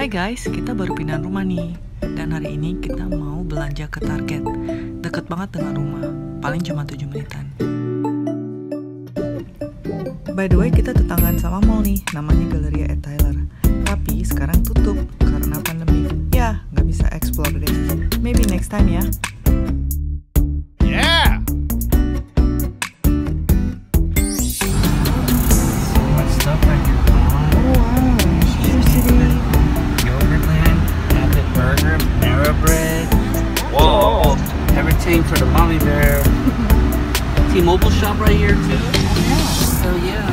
Hai guys, kita baru pindah rumah nih. Dan hari ini kita mau belanja ke Target. Deket banget dengan rumah, paling cuma 7 menitan. By the way, kita tetanggaan sama mall nih, namanya Galleria at Tyler. Tapi sekarang tutup karena pandemi. Ya, nggak bisa explore deh. Maybe next time ya. Yeah! What stuff are you on? Oh wow, Riverside. Yogurtland, Habit Burger, Marrow Bread. Whoa! Everything for the mommy bear. T-Mobile shop right here too. Hell yeah.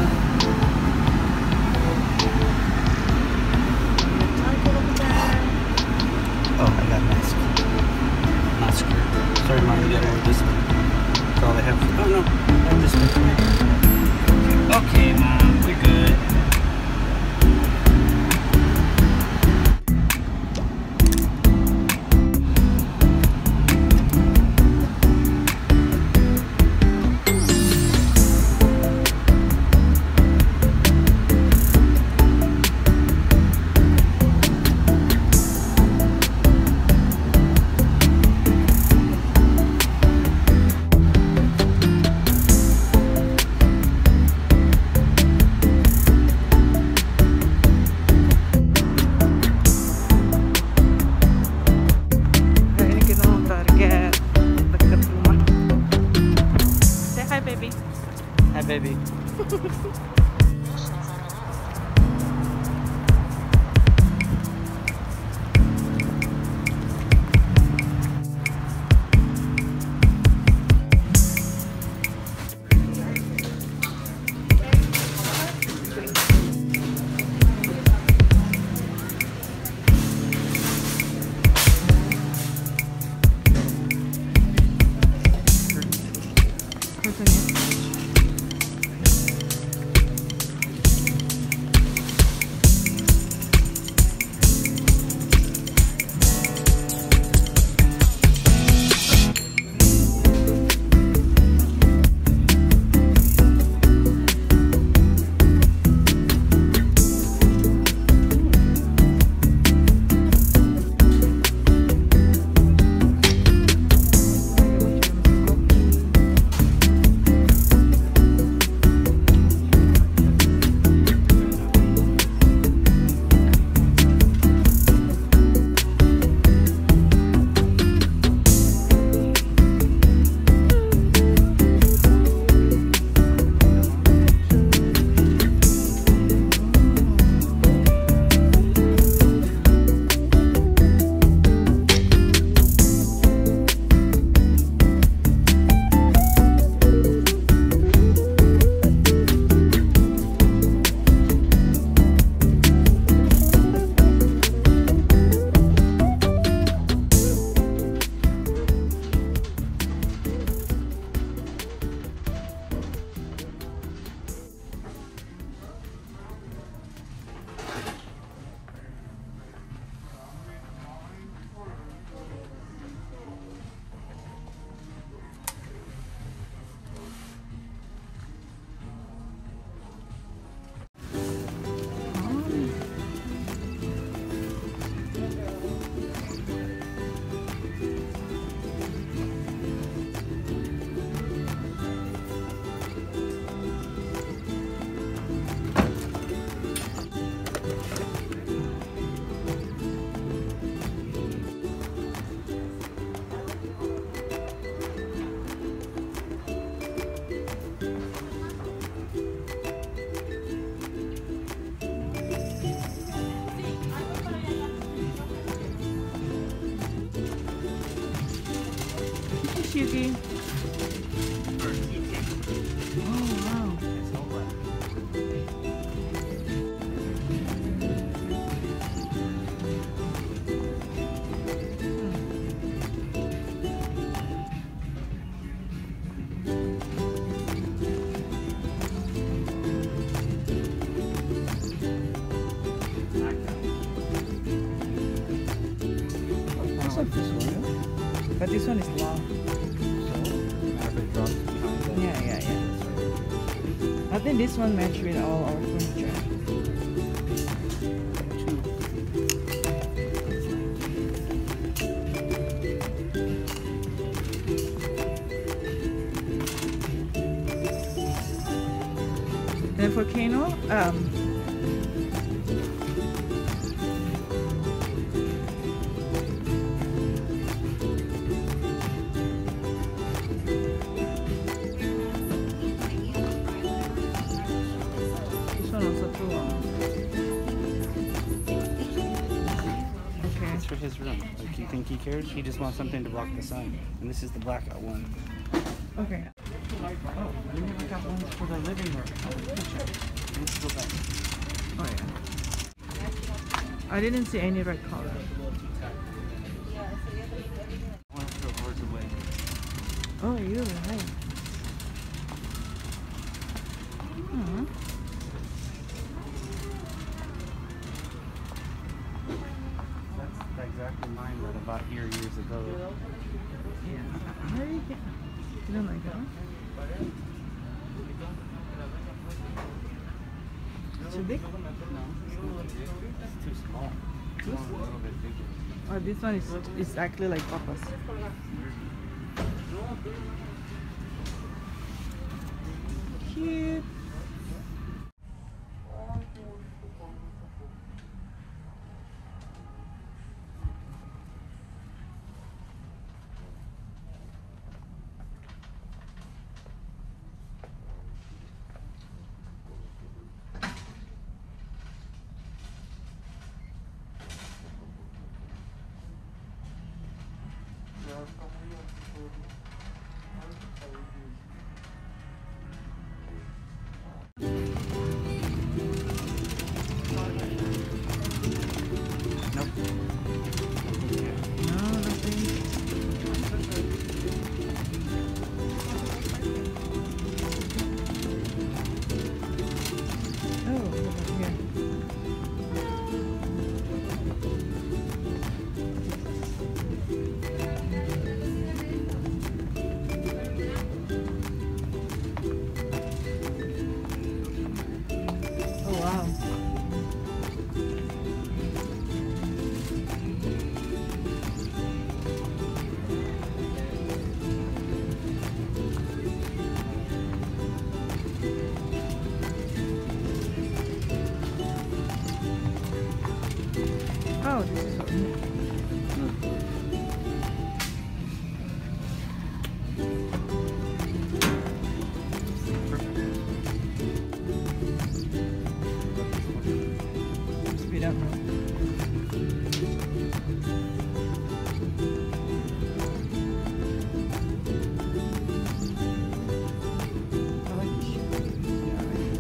Oh, I got mask. Not screwed. Sorry, mom, you gotta have this one. That's all I have. Oh no, I have this one. Okay, mom, we're good. Hi, baby. Cutie. Oh wow. But this one is long. Yeah. I think this one matches with all our furniture. volcano. This one also too long. Okay. It's for his room. Like, you think he cares? He just wants something to block the sun. And this is the blackout one. Okay. Oh, we never got ones for the living room. Oh, kitchen. Let's go back. Oh yeah. I didn't see any red color. I want to throw doors away. Oh, you're right. Hmm. That's exactly mine that I bought here years ago. Yeah. Where you get? You don't like that one? Too big? No, it's too small. It's a little bit bigger. Oh, this one is actually like Papa's. Cute. Nope. No, nothing. Oh, look up here. Oh wow. Oh, this is what. Speed up. I like this shit.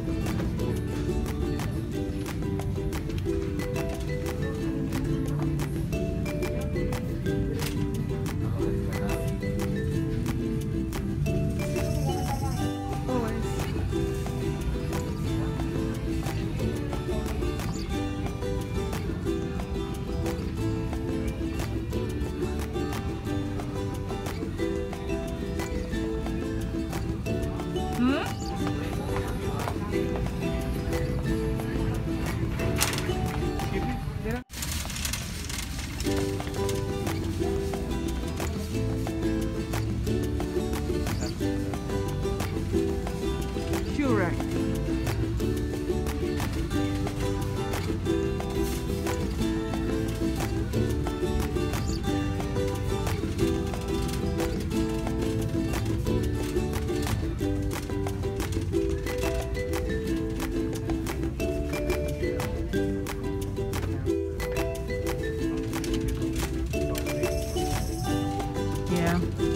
Yeah.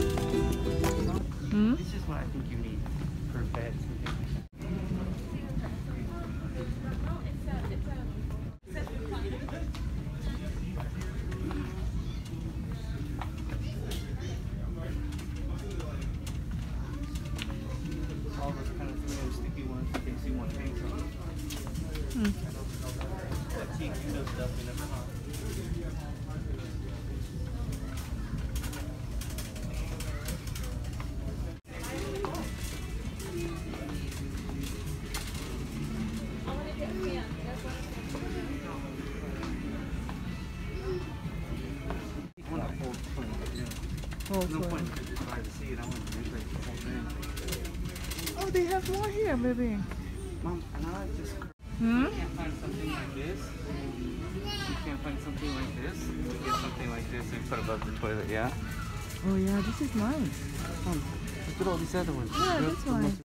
Hmm? This is what I think you need for beds and things like that. All those kind of really sticky ones in case you want to hang something. That teak window stuff you never saw. Oh, No sorry. point in just trying to see it. I want to replace the whole thing. Oh, they have more here, baby. Mom, and I like this. Hmm? You can't find something like this. You can't find something like this. We get something like this and put above the toilet, yeah? Oh yeah, this is nice. Look at all these other ones. Yeah, Look, this one.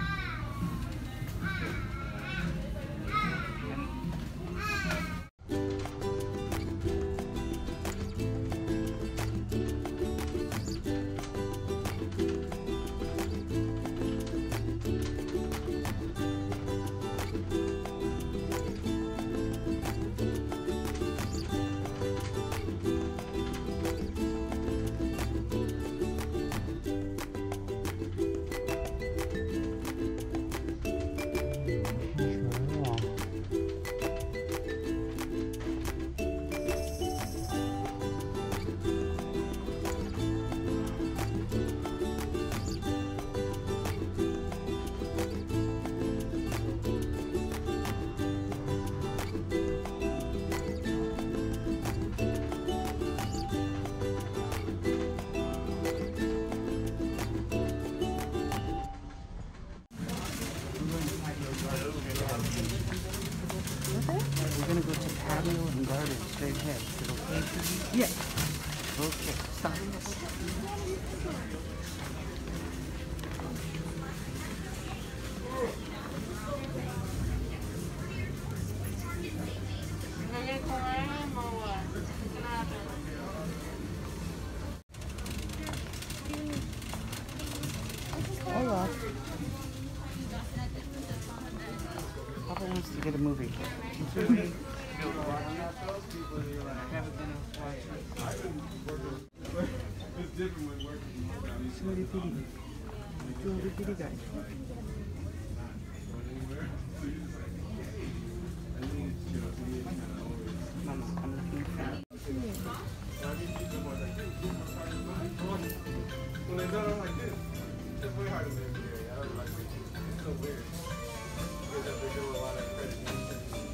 We're gonna go to patio and garden straight ahead. Is it okay for you? Yeah. Okay. Stop. Hola. Papa wants to get a movie. It's different when working. Sorry, pity. Sorry, pity, guys. Mama, I'm looking for When they done like this, it's way harder than here. I don't like it. It's so weird. Because they do a lot of credit.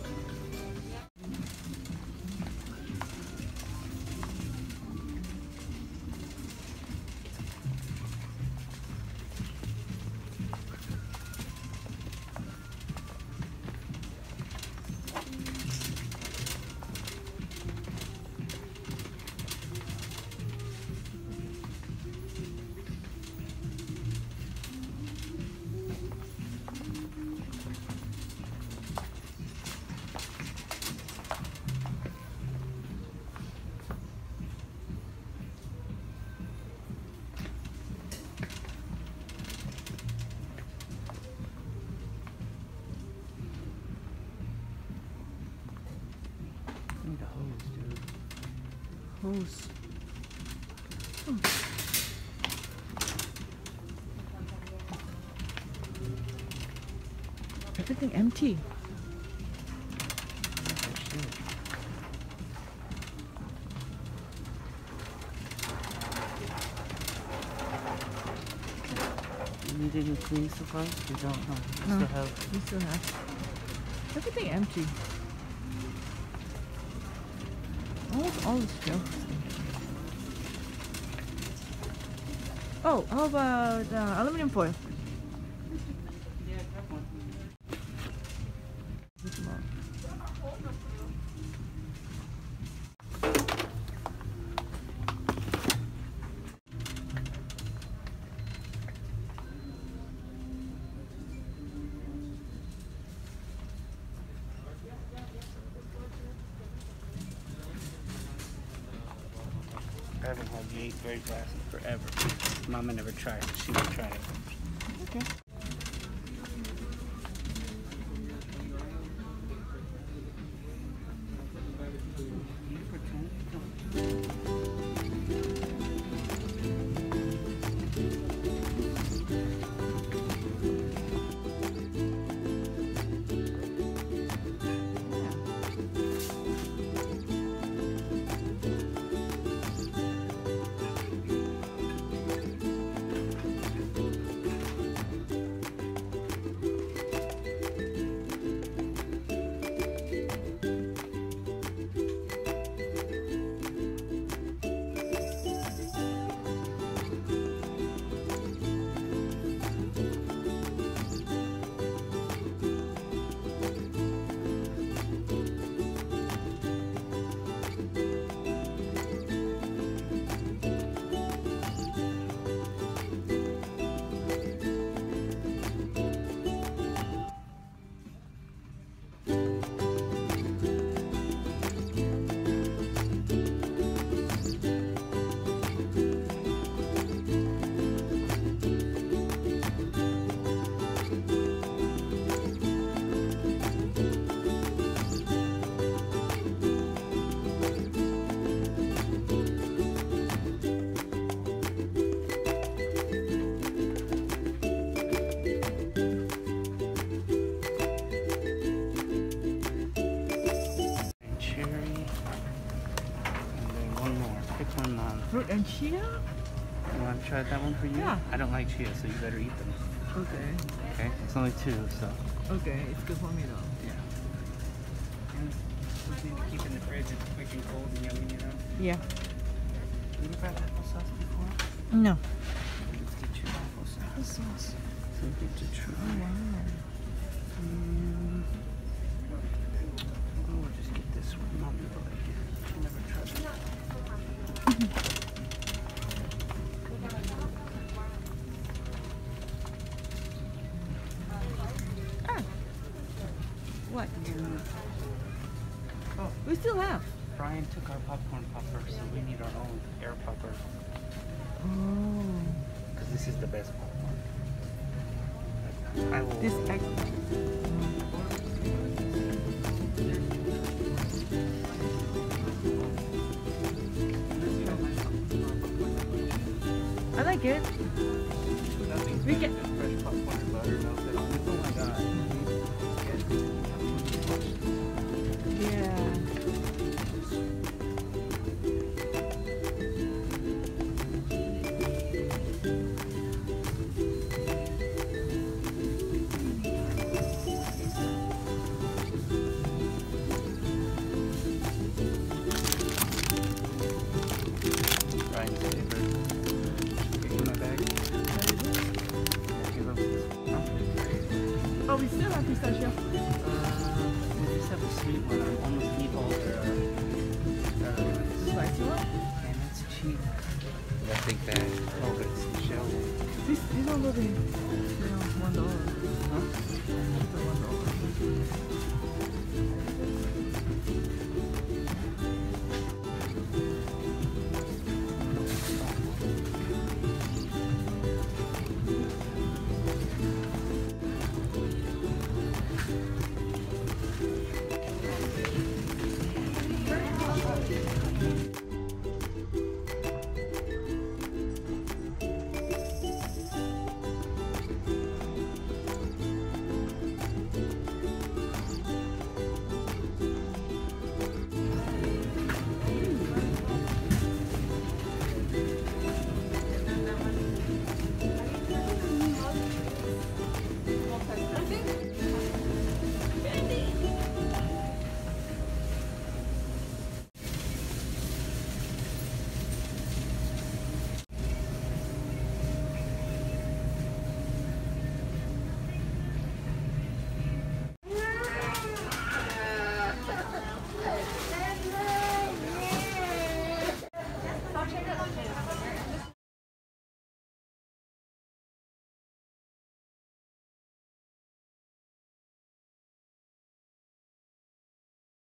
I need a hose, dude. Hose. Everything empty. You need any cleaning supplies? We don't, huh? We No. still have. We still have everything empty. Almost all the shelves. Oh, how about aluminum foil? Yeah, grab one. I haven't had the 8th grade class in forever. Mama never tried it. She would try it. Okay. You pretend? fruit and chia? You want to try that one for you? Yeah. I don't like chia, so you better eat them. Okay. Okay? It's only 2, so. Okay, it's good for me though. Yeah. And something to keep in the fridge. It's quick and cold and yummy, you know? Yeah. Have you tried applesauce before? No. Let's get you applesauce. Sauce. Something to try. Wow. We'll just get this one. Mom will like it. She never tried it. What? Oh, we still have. Brian took our popcorn popper, so we need our own air popper. Oh. Because this is the best popcorn. I will. This egg. I like it. Nothing's We better can- than fresh popcorn and butter melted on it. Oh my god. Yeah. Brian's favorite. Give my bag. Give up this one. Oh, we still have pistachio. We just have a sweet one. I almost eat all their ones. Spicy one? And it's cheap. I think that, oh, but it's the shell one. This one will be.